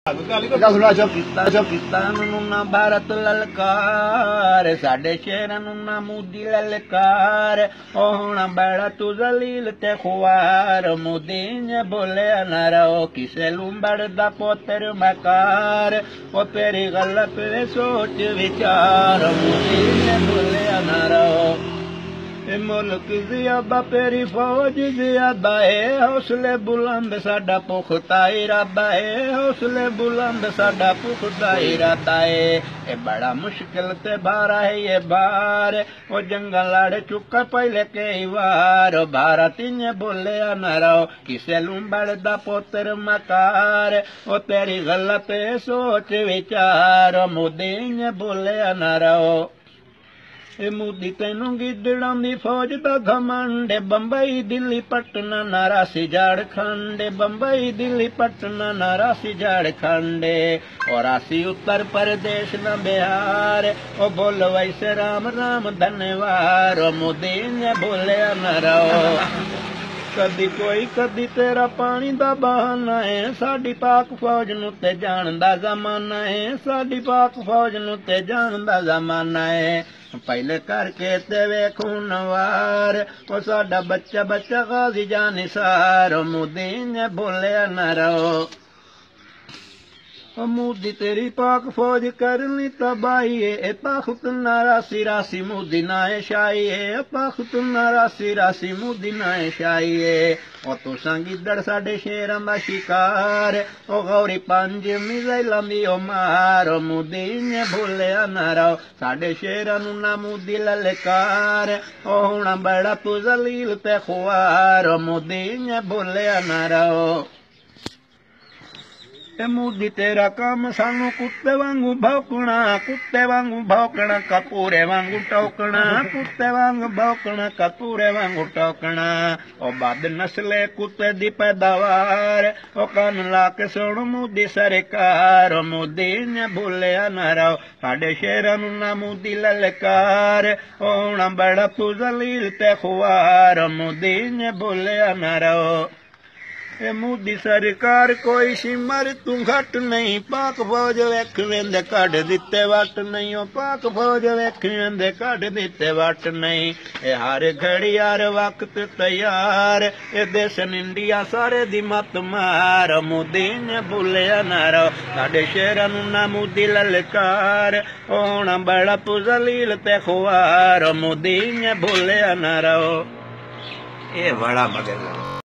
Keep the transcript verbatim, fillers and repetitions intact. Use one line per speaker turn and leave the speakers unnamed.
पाकिस्तान नूं ना भारत ललकार, साडे शेरां नूं ना मोदी ललकार। ओ हुण बैड़ा तू जलील ते खुआर, मोदी ने बोलिया ना रहो किसे लुंबड़ दा पोतर मकार। ओ तेरी गलत सोच विचार, मोदी ने बोलिया ना रहो। मुल्क ज़ियादा तेरी फौज ज़ियादा है, हौसले बुलंद साडा पुख्ता इरादा है, हौसले बुलंद साडा पुख्ता इरादा है। ये बड़ा मुश्किल ते भारा है ये बार, वो जंगल लड़ चुका पहले कई बार। भारत ने बोलिया न रहो किसे लुंबड़ दा पुत्र मकार। वो तेरी गलत सोच विचार, मोदी ने बोलिया न रहो। मोदी तेनू गिदड़ां दी फौज दा घमंड, बंबई दिल्ली पटना नारासी झारखंड, बंबई दिल्ली पटना नारासी झारखंड। और आसी उत्तर प्रदेश न बिहार, ओ बोल वैसे राम राम धन्यवाद। मोदी ने बोलिया न रहो कदी कोई कदी तेरा पानी दा बहाना है, साडी पाक फौज नूं ते जान दा जमाना है, साडी पाक फौज नूं ते जान दा जमाना है। पहले करके ते वेखू नवार, ओ साडा बच्चा बच्चा गाजी जानिसार। मोदी ने बोलिया न रहो मोदी तेरी पाक फौज करनी तबाही है, ताखुत नारासी रासी मोदी नाए शाही है, ताखुत नारासी रासी मोदी नाए शाही है। ओ तुसां गिदड़ साडे शेरां दा शिकार, ओ गौरी पंज मिसाइलां दी ओ मार। मोदी ने बोलिया न रहो साडे शेरां नूं ना मोदी ललकार। ओ हुण बड़ा तू जलील ते खुआर, मोदी ने बोलिया न रहो। मोदी तेरा काम सानू कुत्ते वांगू भौंकना, कुत्ते वांगू भौंकना कपूरे वांगू टोकना, कुत्ते वांगू भौंकना कपूरे वांगू टोकना। ओ बद नस्ले कुत्ते दी पैदावार, ओ कान ला के सुन मोदी सरकार। मोदी ने बोलिया न रहो साडे शेरां नूं ना मोदी ललकार। ओ हुण बड़ा तू जलील ते खुआर, मोदी ने बोलिया न रहो। ए मोदी सरकार कोई सिमर तू घट नहीं, पाक फौज वेख वेंदे कढ दिते वट नहीं, ओ पाक फौज वेख वेंदे कढ दिते वट नहीं। ए हर घड़ी हर वक्त तैयार, ए देसन इंडिया सारे दी मत मार। मोदी ने बोलिया न रहो साडे शेरां नूं ना मोदी ललकार। ओ हुण बड़ा तू जलील ते खुआर, मोदी ने बोलिया न रहो। ए बड़ा मगर